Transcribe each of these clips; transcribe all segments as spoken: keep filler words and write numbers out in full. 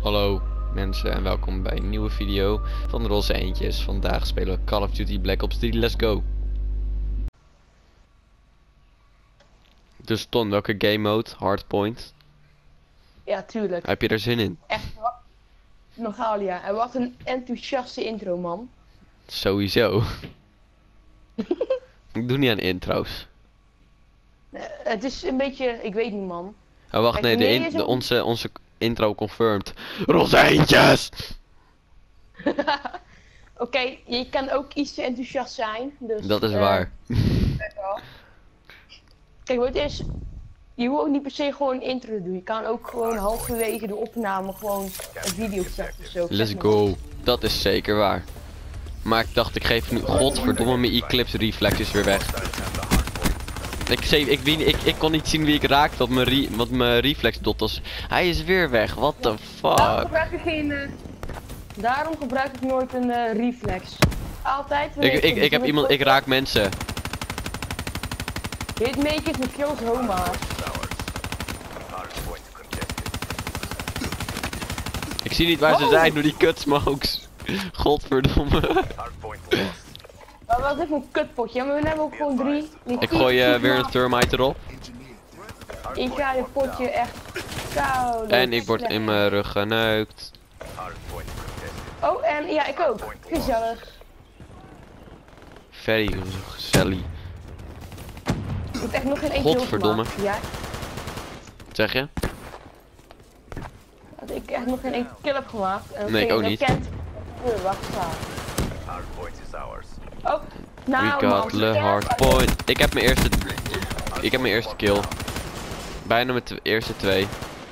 Hallo mensen en welkom bij een nieuwe video van de Roze Eendjes. Vandaag spelen we Call of Duty Black Ops drie, let's go! Dus Ton, welke game mode? Hardpoint? Ja, tuurlijk. Heb je er zin in? Echt, wat? Nogal ja. En wat een enthousiaste intro, man. Sowieso. Ik doe niet aan intro's. Uh, het is een beetje, ik weet niet, man. Oh wacht, Kijk, nee, de, in, de onze, onze intro confirmed. Roze Eendjes! Oké, okay, je kan ook iets te enthousiast zijn. Dus, Dat is uh, waar. Kijk, wat het is, je hoeft ook niet per se gewoon een intro doen. Je kan ook gewoon halverwege de opname gewoon een video zetten of zo. Let's go. Dat is zeker waar. Maar ik dacht, ik geef nu, godverdomme, mijn Eclipse reflex is weer weg. Ik, zei, ik, ik, ik, ik kon niet zien wie ik raakte, wat mijn, re, wat mijn reflex dot was. Hij is weer weg, what the fuck. Daarom gebruik ik geen, uh, daarom gebruik ik nooit een uh, reflex. Altijd. Ik, ik, ik, ik heb iemand, ik raak mensen. Hitmakers met kills homa's. Ik zie niet waar ze oh. zijn door die kutsmokes. Godverdomme. Maar wat even een kutpotje, ja, maar we hebben ook gewoon drie. Ik gooi uh, weer een thermite erop. Ik ga je potje echt koud. En ik word in mijn rug geneukt. Oh, en ja, ik ook. Gezellig. Very gezellig. Ik moet echt nog geen eentje. Godverdomme. Ja. Wat zeg je? Dat ik echt nog geen één kill heb gemaakt. En nee, ik ook niet. Kent... Oh, wacht, oh, nou, We got the hard point. Ik heb mijn eerste... Ik heb mijn eerste kill. Bijna mijn eerste twee.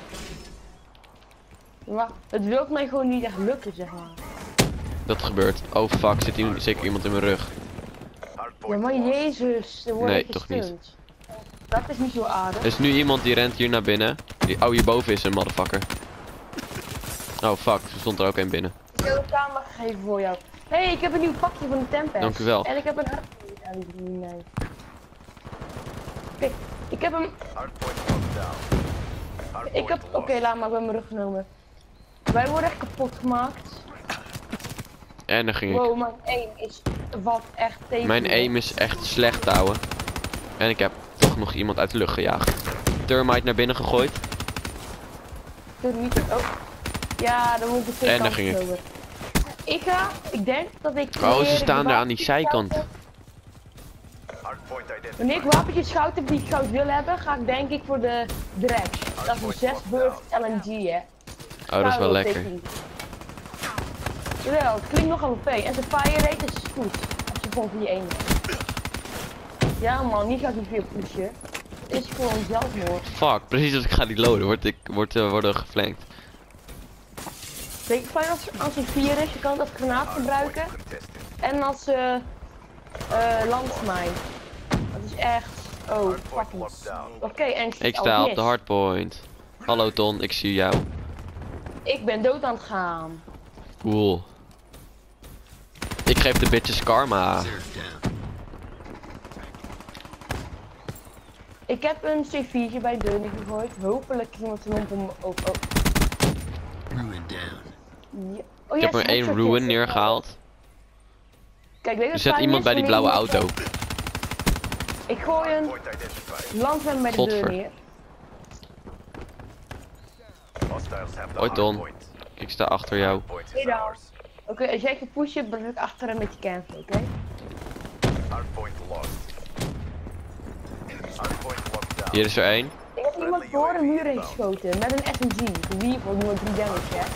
Maar het wil mij gewoon niet echt lukken, zeg maar. Dat gebeurt. Oh fuck, zit hier zeker iemand in mijn rug. Ja, maar jezus, er wordt nee, toch niet. Dat is niet zo aardig. Er is nu iemand die rent hier naar binnen. Die, oh, hierboven is een motherfucker. Oh fuck, er stond er ook een binnen. Ik heb een kamer gegeven voor jou. Hé, hey, ik heb een nieuw pakje van de Tempest. Dank u wel. En ik heb een hart. Nee. Kijk, ik heb hem. Ik heb. Oké, okay, laat maar, ik ben mijn rug genomen. Wij worden echt kapot gemaakt. En dan ging ik. Wow, mijn aim is wat echt tegen. Mijn aim is echt slecht, ouwe. En ik heb toch nog iemand uit de lucht gejaagd. Thermite naar binnen gegooid. Thermite, oh. Ja, dan moet ik twee En dan ging ik. Ik ga, ik denk dat ik... Oh, ze staan daar aan die zijkant. Wanneer ik wapentjes goud heb die ik goud wil hebben, ga ik denk ik voor de Dredge. Dat is een zes burst L M G, hè. Oh, dat is wel lekker. Jawel, het klinkt nogal O P. En zijn fire rate is goed. Als je gewoon voor die ene. Ja man, hier gaat niet veel pushen. Het is gewoon zelfmoord. Fuck, precies als ik ga reloaden, word ik word, uh, worden geflankt. Weet je, fijn als, als hij vier is, je kan het als granaat gebruiken. En als uh, uh, landmijn. Dat is echt... Oh, fucking... Oké, okay, en... Ik sta op de hardpoint. Hallo Ton, ik zie jou. Ik ben dood aan het gaan. Cool. Ik geef de bitches karma. Ik heb een C viertje bij de deur gegooid. Hopelijk iemand een om... Oh, oh. Ja. Oh, ik heb er één ruin neergehaald. Kijk, weet je er zit iemand bij die blauwe auto. Ik gooi een landman bij de Godver. deur neer. Hoi Ton, ik sta achter jou. Hey dan. Oké, okay, als jij gaat pushen, ben ik achter hem met je cancel, oké? Okay? Hier is er één. Ik heb iemand door een muur heen geschoten met een S M G. De Weevil, die wordt drie damage, hè?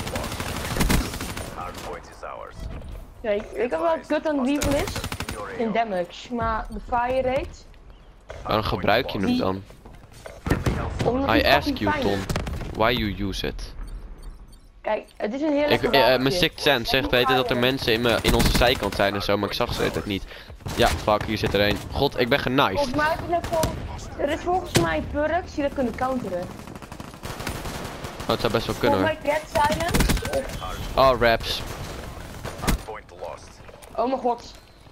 Kijk, weet je wat kut aan de Weevil is? Geen damage, maar de fire rate. Waarom gebruik je hem dan? I ask you Ton, why you use it? Kijk, het is een heerlijk ik, uh, Mijn sixth sense zegt weten dat er mensen in, me, in onze zijkant zijn en zo, maar ik zag ze het niet. Ja, fuck, hier zit er één. God, ik ben genaaid. Volgens mij is er, gewoon, er is volgens mij perks die dat kunnen counteren. Oh, het zou best wel kunnen hoor. Volgens mij Cat Silence. Oh, raps. Oh mijn god.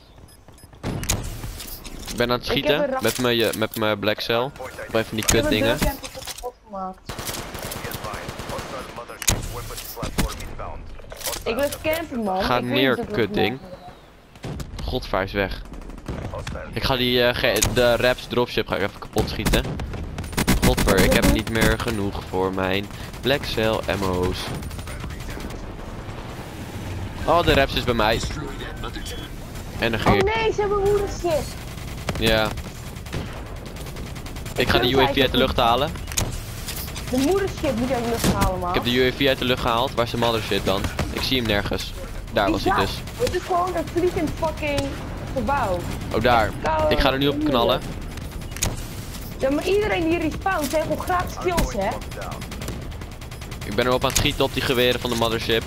Ik ben aan het schieten met mijn met mijn black cell. Bij van die kut dingen. Ik wil campen, man. Ga Ik weet neer, niet of ik kutding. mag. Godver is weg. Ik ga die uh, ge de Raps dropship ga ik even kapot schieten. Godver, ik heb niet meer genoeg voor mijn Black Cell ammo's. Oh, de Raps is bij mij. En dan ging Oh ik. nee, ze hebben moederschip. Ja. Ik ga de U A V uit de lucht halen. De moederschip moet je uit de lucht halen, man. Ik heb de U A V uit de lucht gehaald. Waar is de mother shit dan? Ik zie hem nergens. Daar was hij dus. Het is gewoon een vliegend fucking gebouw. Oh, daar. Ik ga er nu op knallen. Ja, maar iedereen die respawnt zijn gewoon gratis kills, hè? Ik ben erop aan het schieten op die geweren van de mothership.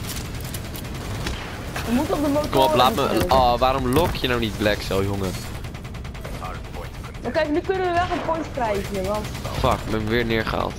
We moeten op de motor. Kom op, laat me. Oh, waarom lok je nou niet Black Cell, jongen? Maar kijk, nu kunnen we wel een point krijgen, want... Fuck, ik ben weer neergehaald.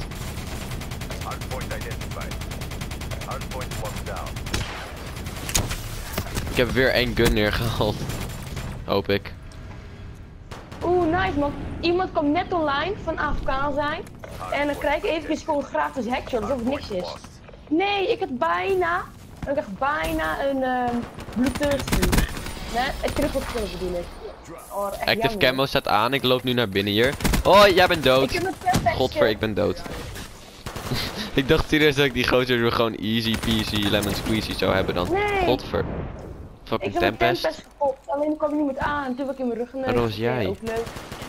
Ik heb weer één gun neergehaald. Hoop ik. Oeh, nice man. Iemand komt net online van A F K zijn. En dan krijg ik eventjes gewoon gratis headshot, alsof het niks is. Nee, ik heb bijna... Ik heb bijna een um, bloedthirsty. Nee, een triple kill bedoel ik. Oh, echt Active jammer. camo staat aan, ik loop nu naar binnen hier. Oh, jij bent Ik dood. heb een perfect Godver, ik ben dood. Ik dacht serieus dat ik die gozer weer gewoon easy peasy lemon squeezy zou hebben dan. Nee. Godver. Ik Fucking heb een Tempest. Tempest gekocht, alleen er kwam niemand aan. Toen heb ik in mijn rug geneukt. Dat was jij. Ook leuk.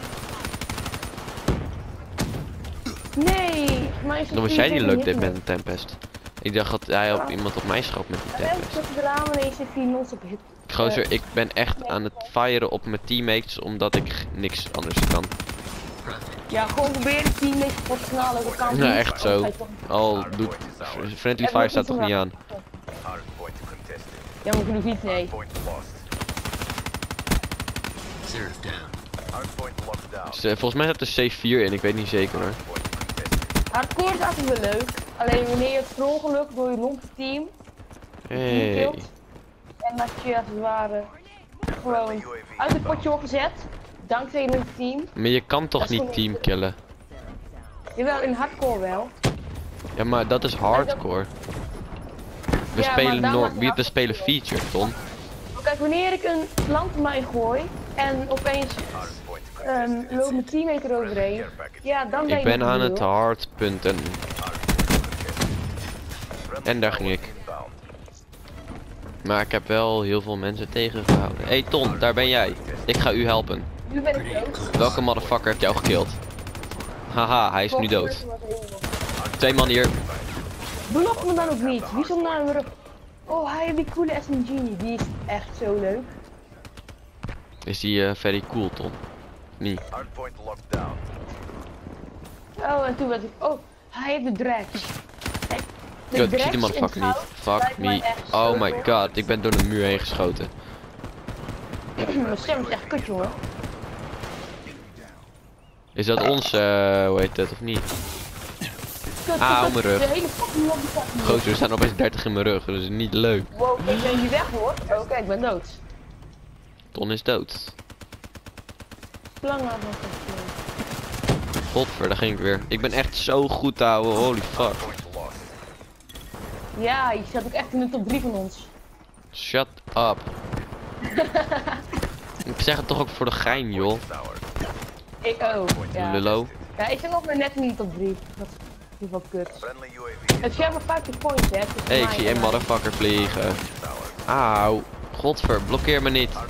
Nee, maar is Dan was jij die leuk dit met een Tempest. Ik dacht dat hij op iemand op mij schoot met een Tempest. Ik heb ramen en C vier non-stop hit. Gozer, ik ben echt aan het firen op mijn teammates omdat ik niks anders kan. Ja, gewoon proberen teammates voor te knallen. Dat kan Ja, niet. echt zo. Al doet Friendly Fire staat toch niet aan. Ja, maar ik doe niet, nee. Dus, uh, volgens mij zit er C vier in, ik weet niet zeker hoor. Hardcore is altijd wel leuk. Alleen wanneer je het per ongeluk door je lompe team Hey. kilt. En dat je als het ware gewoon uit het potje wordt gezet. Dankzij je lompe team. Maar je kan toch Dat is niet gewoon team killen? Jawel, in hardcore wel. Ja, maar dat is hardcore. We Ja, spelen maar dan norm, wordt het we, we spelen feature, Ton. Maar kijk, wanneer ik een landmijn gooi en opeens um, loopt mijn teammate eroverheen. Ja, dan ben Ik je ben nog aan niet, het hoor. hardpunten. En daar ging ik. Maar ik heb wel heel veel mensen tegengehouden. Hé hey Ton, daar ben jij. Ik ga u helpen. Nu ben ik dood. Welke motherfucker heeft jou gekild? Haha, hij is nu dood. Twee man hier. Blok me dan ook niet. Wie stond naar mijn rug? Oh, hij heeft die coole S M G. Die is echt zo leuk. Is die uh, very cool, Ton? Niet. Oh, en toen werd ik... Oh, hij heeft de drags. Kijk, de Kut, ik zie drags die in motherfucker niet. goud Fuck lijkt mij me. echt Oh zo my vet. god, ik ben door de muur heen geschoten. Mijn stem is echt kut, jongen. Is dat ons, uh, hoe heet dat, of niet? Kut, Ah, kut, op mijn kut. rug. De hele fucking lobby staat hier. Gozer, er staan opeens dertig in mijn rug, dat is niet leuk. Wow, ik ben hier weg, hoor. Oh, kijk, ik ben dood. Ton is dood. Lang aan van Godver, daar ging ik weer. Ik ben echt zo goed te houden, holy fuck. Ja, je staat ook echt in de top drie van ons. Shut up. Ik zeg het toch ook voor de gein, joh. Ik ook. Ja. Lullo. Ja, ik zit nog maar net in die top drie. Dat is in ieder geval kut. Het is maar vijftig points, hè. Dus Hé, hey, ik mij zie en één mij. motherfucker vliegen. Auw. Godver, blokkeer me niet.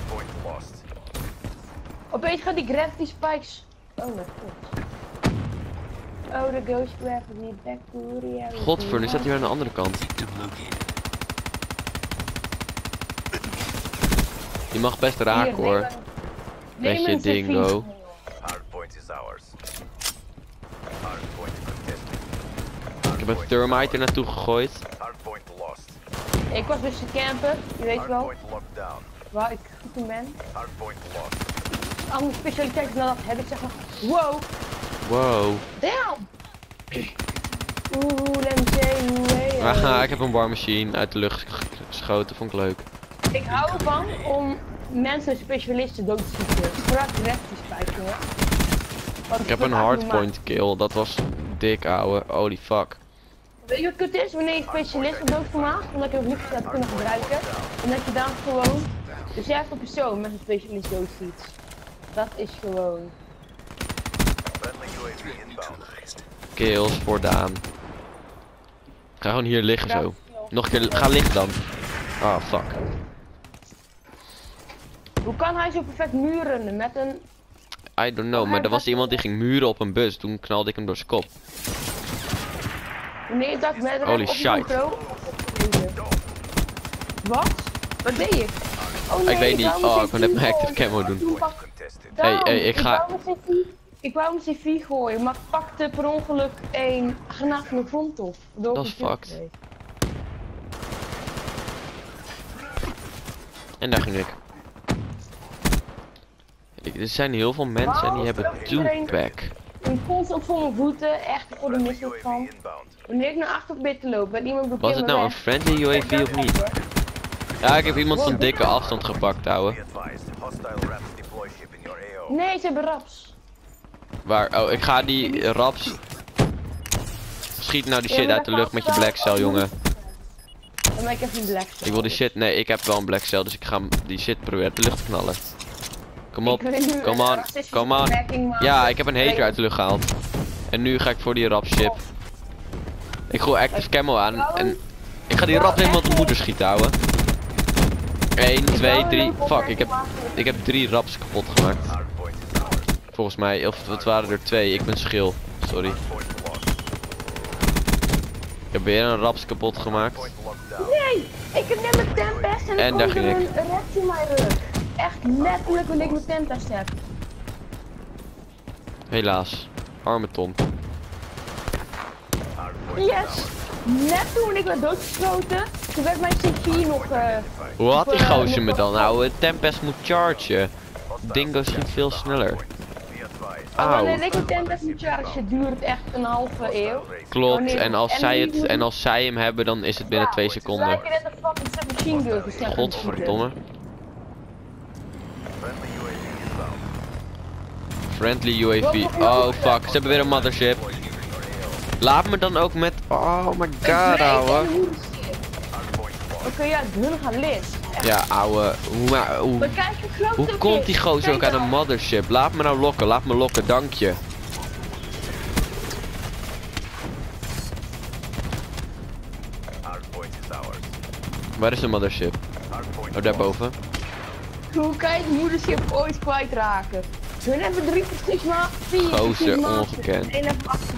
Opeens gaat die gravity spikes. Oh mijn god. Oh, de ghost gravity back to reality. Godver, nu staat hij aan de andere kant. Je mag best raken Hier, hoor. neem een- Met neem je een dingo. servies. Ik heb een thermite er naartoe gegooid. Ik was dus de camper, je weet wel. Waar ik goed in ben. Andere specialiteit dan dat heb ik zeg maar. Wow! Wow. Damn! Oeh, let me say, oeh, Haha, hey, ik heb een war machine uit de lucht geschoten, vond ik leuk. Ik hou ervan om mensen specialisten dood te schieten. Vooral gravity spikes, hoor. Want Ik heb het een wordt echt hardpoint kill, dat was dik ouwe, holy fuck. Weet je wat kut is? Wanneer je specialist hebt doodgemaakt, omdat je ook niet hebt kunnen gebruiken. En dat je dan gewoon dezelfde persoon met een specialist doodschiet. Dat is gewoon. Kills voor Daan. Ga gewoon hier liggen zo. Nog een keer, ga liggen dan. Ah, oh, fuck. Hoe kan hij zo perfect muren met een... I don't know, maar er was iemand die ging muren op een bus. Toen knalde ik hem door zijn kop. Wanneer je dat met Holy shit. Wat? Wat deed je? Oh nee, ik weet niet. Oh, ik wil net mijn active camo doen. Hey, hey, ik ga... Ik wou mijn C V gooien, maar ik pakte per ongeluk een granaat van de grond op. Dat is fucked. En daar ging ik. ik. Er zijn heel veel mensen en die hebben two-pack. Ik constant voor mijn voeten, echt voor de misselijk van. Wanneer ik naar achter probeer te lopen, werd iemand blokkeert. Was het nou een friendly U A V of niet? Ja, ik heb iemand van dikke afstand gepakt, ouwe. Nee, ze hebben raps. Waar? Oh, ik ga die raps. Schiet nou die shit uit de lucht met je black cell, jongen. Ja, maar ik heb een black cell. Ik wil die shit. Nee, ik heb wel een black cell, dus ik ga die shit proberen uit de lucht te knallen. Kom op, kom on, kom on. Ja, ik heb een hater uit de lucht gehaald. En nu ga ik voor die rap ship. Ik gooi active camo aan en ik ga die rap helemaal op de moeder schieten, ouwe. één, twee, drie. Fuck, ik heb, ik heb drie raps kapot gemaakt. Volgens mij, of het waren er twee, ik ben schil. Sorry. Ik heb weer een raps kapot gemaakt. Nee, ik heb net mijn tempest en, en daar ging ik. Een recht in mijn rug. Echt letterlijk wanneer ik mijn tempest heb. Helaas. Arme Tom. Yes! Net toen ik werd doodgeschoten, toen werd mijn C vier nog... Uh, Hoe had die uh, gozer me dan? Nou, het Tempest moet chargen. Dingo schiet veel sneller. Oh, wanneer ik een Tempest moet chargen, duurt het echt een halve eeuw. Klopt, en als, en zij het, en als zij hem hebben, dan is het binnen ja, twee seconden. Het lijkt net een fucking submachine gun gezet. Godverdomme. Friendly U A V. Oh fuck, ze hebben weer een mothership. Laat me dan ook met... Oh my god, ouwe. Oké, okay, ja, hun gaan list. Ja, ouwe. Hoe, maar, hoe, hoe komt die gozer ook aan een mothership? Laat me nou lokken, laat me lokken, dank je. Waar is de mothership? Oh, daarboven. Hoe kan je het moederschip ooit kwijtraken? Hun hebben drie precies maar vier. Gozer, ongekend. Eén even achter.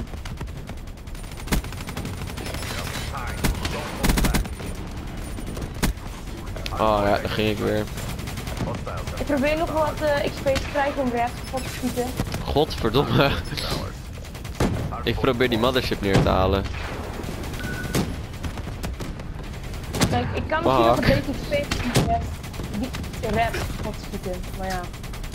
Oh ja, daar ging ik weer. Ik probeer nog wat uh, X P te krijgen om rechts te schieten. Godverdomme. Ik probeer die mothership neer te halen. Kijk, ik kan misschien nog een beetje X P schieten. Die rechts te schieten, maar ja.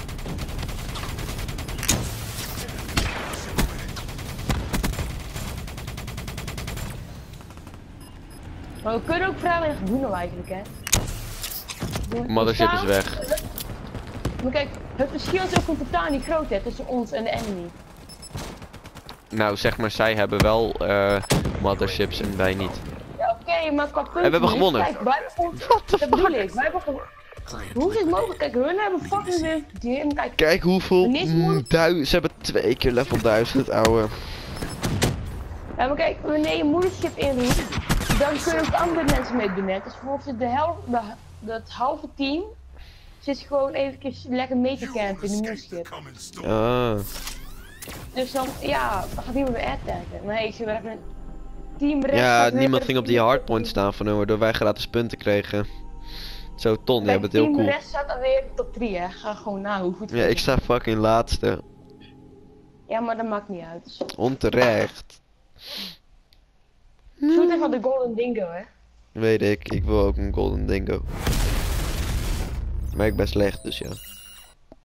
Maar we kunnen ook vrij weinig doen eigenlijk, hè. Mothership is weg. Maar kijk, het verschil is ook totaal niet groot, hè, tussen ons en de enemy. Nou, zeg maar, zij hebben wel uh, motherships en wij niet. Ja, oké, okay, maar qua punten... En we hebben gewonnen. Kijk, wij hebben... Dat bedoel ik, wij hebben gewonnen. Hoe is het mogelijk? Kijk, hun hebben fucking weer... Die, kijk, kijk hoeveel... Mm, duizend, ze hebben twee keer level duizend, ouwe. Ja, maar kijk, wanneer je moederschip inroept, dan kunnen ook andere mensen meedoen, hè. Dus bijvoorbeeld de helft... De, dat halve team zit gewoon even lekker mee te campen in de moederschip. Ah. Dus dan, ja, dan gaat niemand meer attacken. Nee, ze hebben een team rechts. Ja, niemand ging op die hardpoint staan van hun, waardoor wij gratis punten kregen. Zo, Ton, je hebt het heel cool. Team rest staat alweer top drie, hè. Ga gewoon na hoe goed. Ja, ik sta fucking laatste. Ja, maar dat maakt niet uit. Onterecht. Shoot even de Golden Dingo, hè. Weet ik, ik wil ook een Golden Dingo. Maar ik ben slecht, dus ja.